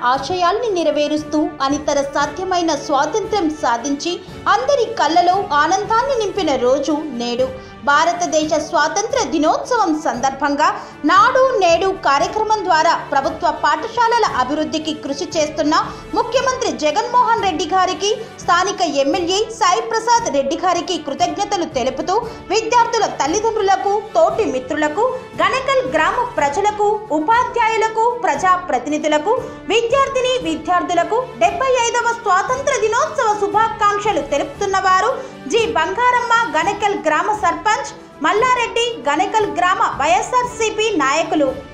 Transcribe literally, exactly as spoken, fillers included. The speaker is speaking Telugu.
ఆశయాల్ని నెరవేరుస్తూ అనితర సాధ్యమైన స్వాతంత్ర్యం సాధించి అందరి కళ్ళలో ఆనందాన్ని నింపిన రోజు నేడు. భారతదేశ స్వాతంత్ర దినోత్సవం సందర్భంగా నాడు నేడు కార్యక్రమం ద్వారా ప్రభుత్వ పాఠశాలల అభివృద్ధికి కృషి చేస్తున్న ముఖ్యమంత్రి జగన్మోహన్ రెడ్డి గారికి, స్థానిక ఎమ్మెల్యే సాయి ప్రసాద్ రెడ్డి గారికి కృతజ్ఞతలు తెలుపుతూ విద్యార్థుల తల్లిదండ్రులకు, తోటి మిత్రులకు, గణకల్ గ్రామ ప్రజలకు, ఉపాధ్యాయులకు, ప్రజా ప్రతినిధులకు, విద్యార్థిని విద్యార్థులకు డెబ్బై ఐదవ స్వాతంత్ర దినోత్సవ శుభాకాంక్షలు తెలుపుతున్న వారు జి బంగారమ్మ, గణకల్ గ్రామ సర్పంచ్, మల్లారెడ్డి, గణకల్ గ్రామ వైఎస్ఆర్సీపీ నాయకులు.